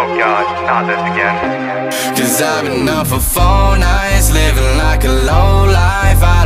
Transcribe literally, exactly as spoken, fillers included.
Oh God, not this again. Cause I've been up for four nights, living like a low life. I